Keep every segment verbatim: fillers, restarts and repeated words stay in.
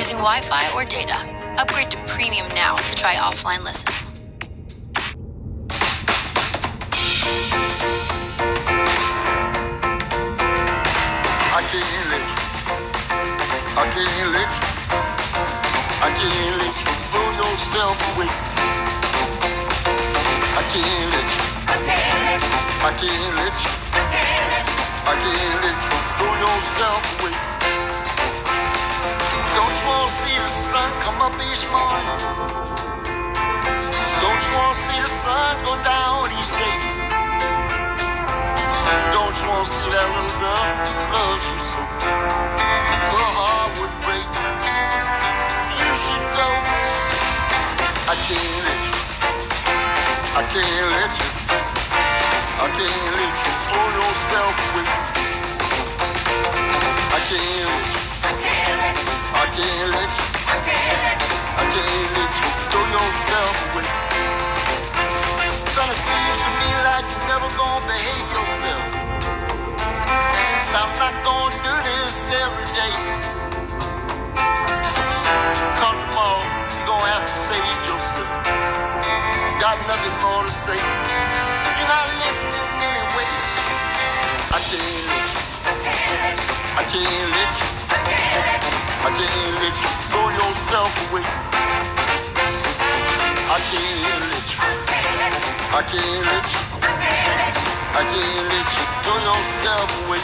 using Wi-Fi or data. Upgrade to Premium now to try offline listening. I can't let you, I can't let you, I can't let you throw yourself away. I can't let you, I can't let you, I can't let you, I can't let you throw yourself away. Don't you want to see the sun come up each morning? Don't you want to see the sun go down each day? Don't you want to see that little girl who loves you so? Her heart would break. You should go. I can't let you. I can't let you. I can't let you throw yourself away. I can't let you. I can't let you. I can't let you throw yourself away. Son, it seems to me like you're never gonna behave yourself. Since I'm not gonna do this every day. Come tomorrow, you're gonna have to save yourself. Got nothing more to say. You're not listening anyway. I can't let you. I can't let you. I can't let you throw yourself away. I can't let you. I can't let you. I can't let you throw yourself away.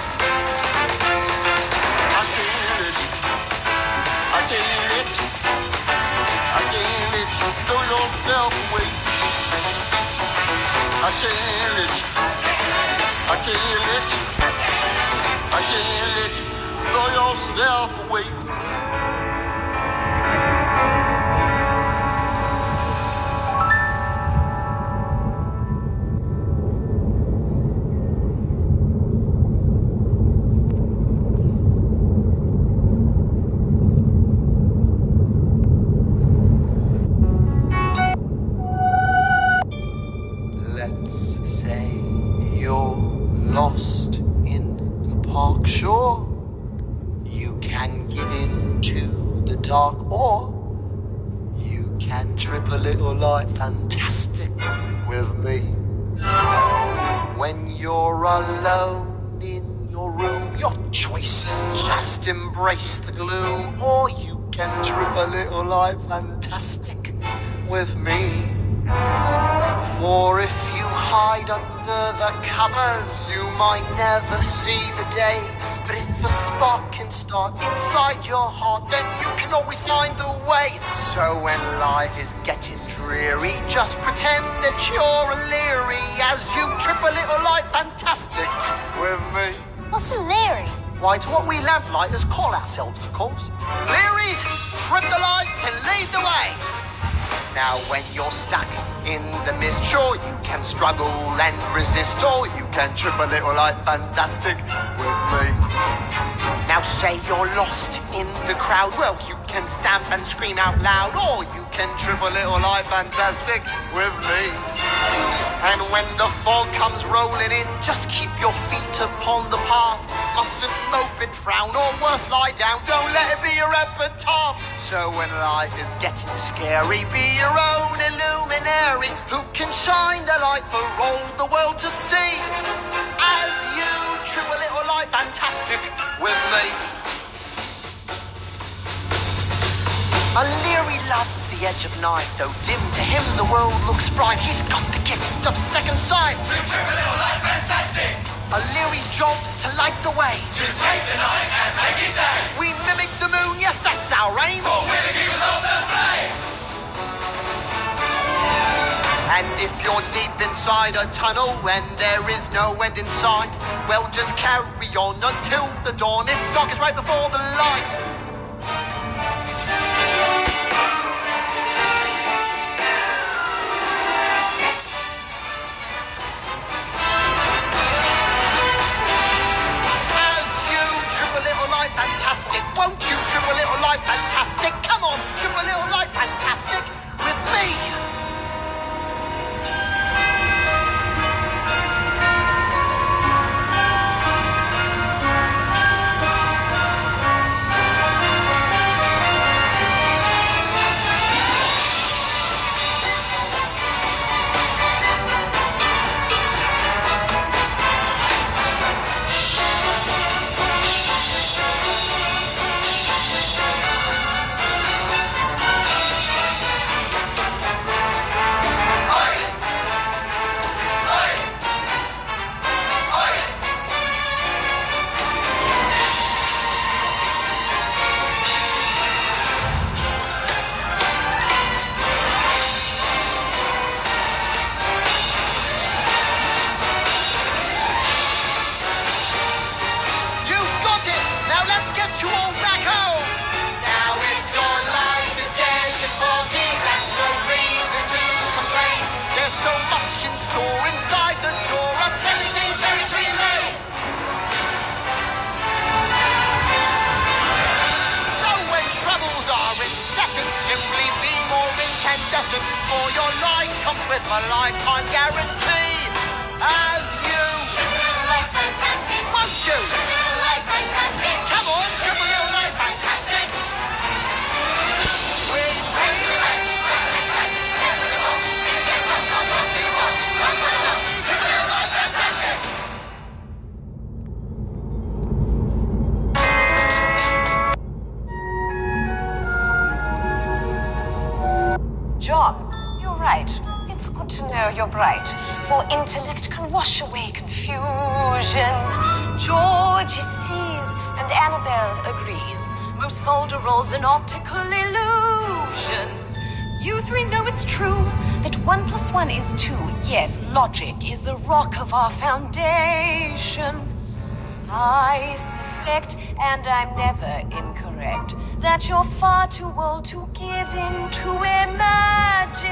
I can't let you. I can't let you. I can't let you throw yourself away. I can't let you. I can't let you. I can't let you throw yourself away. Fantastic with me. When you're alone in your room, your choice is just embrace the gloom, or you can trip a little like fantastic with me. For if you hide under the covers, you might never see the day. But if a spark can start inside your heart, then you can always find the way. So when life is getting dreary, just pretend that you're a leery as you trip a little like fantastic with me. What's a leery? Why, it's what we lamplighters call ourselves, of course. Leeries, trip the lights and lead the way. Now when you're stuck in the mist, sure you can struggle and resist, or you can trip a little like fantastic with me. Now say you're lost in the crowd, well you can stamp and scream out loud, or you can trip a little like fantastic with me. And when the fog comes rolling in, just keep your feet upon the path. Mustn't mope and frown, or worse lie down, don't let it be your epitaph. So when life is getting scary, be your own illuminary, who can shine the light for all the world to see, as you trip a little like fantastic with me. A leery loves the edge of night, though dim to him the world looks bright. He's got the gift of second sight. To trip a little like fantastic. A leery's job's to light the way. To take the night and make it day. We mimic the moon, yes that's our aim. For we're the keepers of the flame. And if you're deep inside a tunnel when there is no end in sight, well just carry on until the dawn. It's darkest right before the light. Fantastic, won't you trip a little like fantastic? Come on, trip a little like fantastic with me. incandescent for your light comes with a lifetime guarantee. As you Triple Little Light Fantastic. won't you? Triple Little Light Fantastic. Come on, Triple Little Light Fantastic. With John, you're right. It's good to know you're bright, for intellect can wash away confusion. Georgie sees, and Annabelle agrees. Most folderols an optical illusion. You three know it's true that one plus one is two. Yes, logic is the rock of our foundation. I suspect, and I'm never incorrect, that you're far too old to give in to imagination.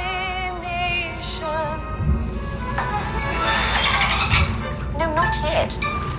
No, not yet.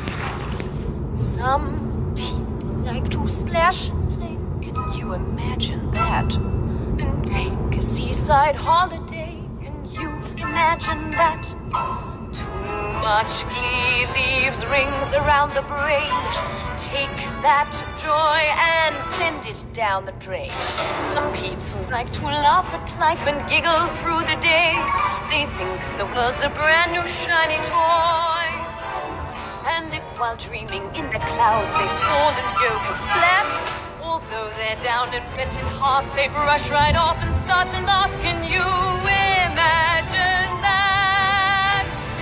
Some people like to splash and play. Can you imagine that? And take a seaside holiday. Can you imagine that? Too much glee leaves rings around the brain. Take that joy and send it down the drain. Some people like to laugh at life and giggle through the day. They think the world's a brand new shiny toy. And if while dreaming in the clouds they fall and go splat, although they're down and bent in half, they brush right off and start to laugh. Can you imagine that?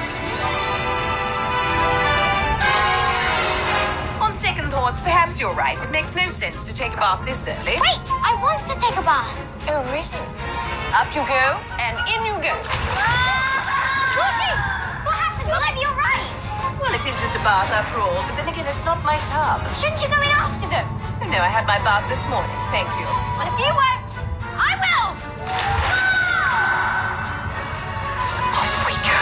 On second thoughts, perhaps you're right. It makes no sense to take a bath this early. Wait, I want to take a bath. Oh, really? Up you go, and in you go. Georgie, what happened? Will I be all right? Well, it is just a bath after all, but then again, it's not my tub. Shouldn't you go in after them? Oh, no, I had my bath this morning. Thank you. Well, if you won't, I will. Off we go.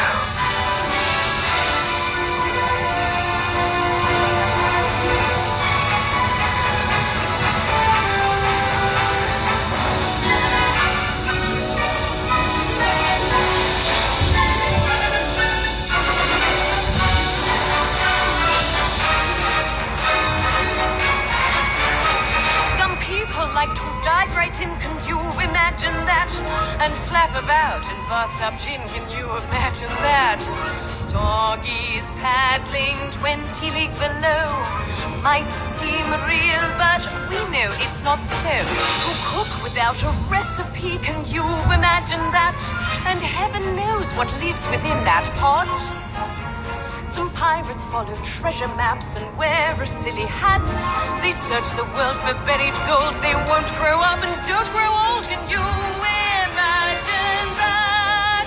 Like to dive right in, can you imagine that? And flap about in bathtub gin, can you imagine that? Doggies paddling twenty leagues below might seem real, but we know it's not so. To cook without a recipe, can you imagine that? And heaven knows what lives within that pot. Some pirates follow treasure maps and wear a silly hat. They search the world for buried gold. They won't grow up and don't grow old. Can you imagine that?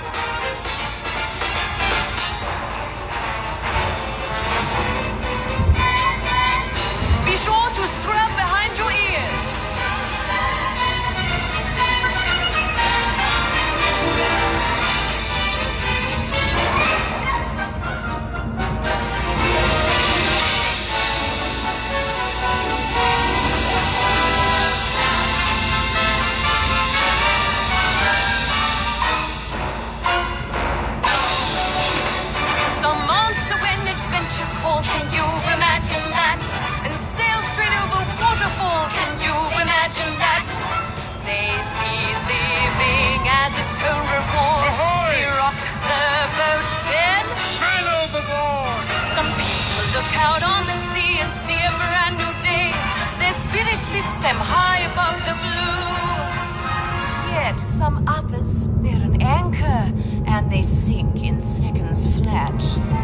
Be sure to scrub behind your ears. Can you imagine that? And sail straight over waterfalls. Can you imagine that? They see living as its own reward. Ahoy! They rock the boat, then Man overboard! some people look out on the sea and see a brand new day. Their spirit lifts them high above the blue. Yet some others bear an anchor and they sink in seconds flat.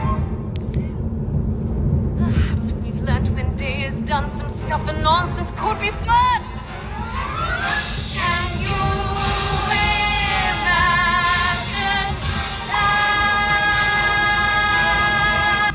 Perhaps we've learned when day is done, some stuff and nonsense could be fun. Can you imagine that?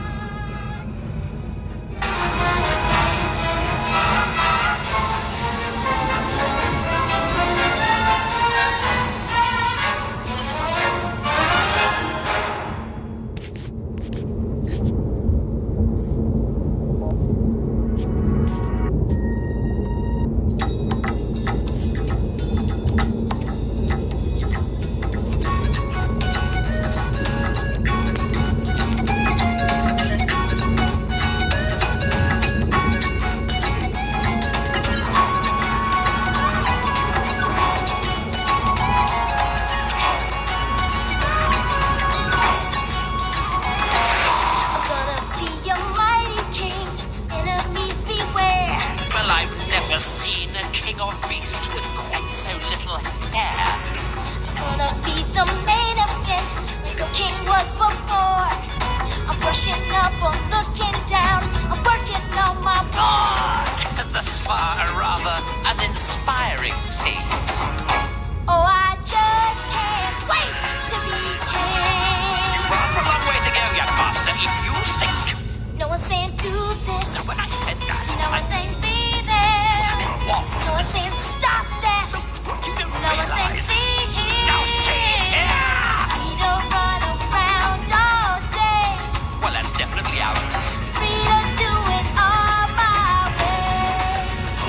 of beasts with quite so little hair. Gonna be the main event like a king was before. I'm brushing up, I'm looking down, I'm working on my roar. Thus far, a rather uninspiring thing. Oh, I just can't wait to be king. You've got a long way to go, young master, if you think. No one's saying do this. Now, when I said that, No I one's saying be there. meant what? No one's saying stop that. You don't No one's saying realize. see here. Now see here! We don't run around all day. Well, that's definitely out. Free to do it all my way.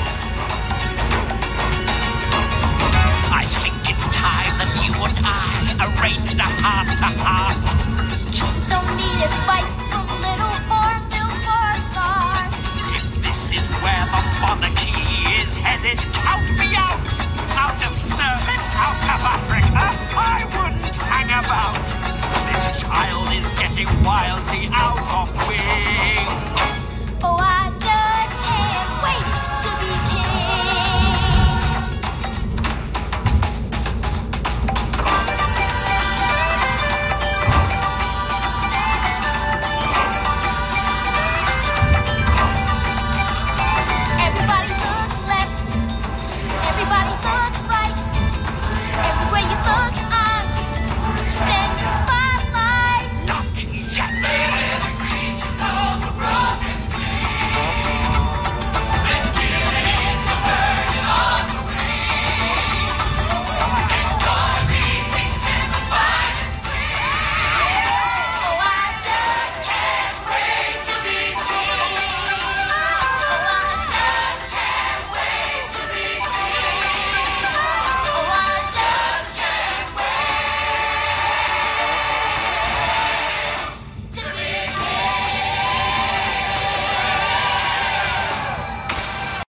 I think it's time that you and I arranged a heart-to-heart. Kings don't need advice from little hornbills for a start. If this is where the monarchy is headed, count me out. Out of service, out of Africa, I wouldn't hang about. This child is getting wildly out of wing. Oh, I